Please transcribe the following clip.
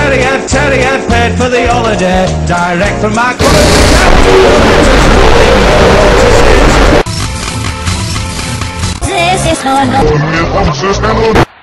Terry, I've paid for the holiday, direct from my This is how I know.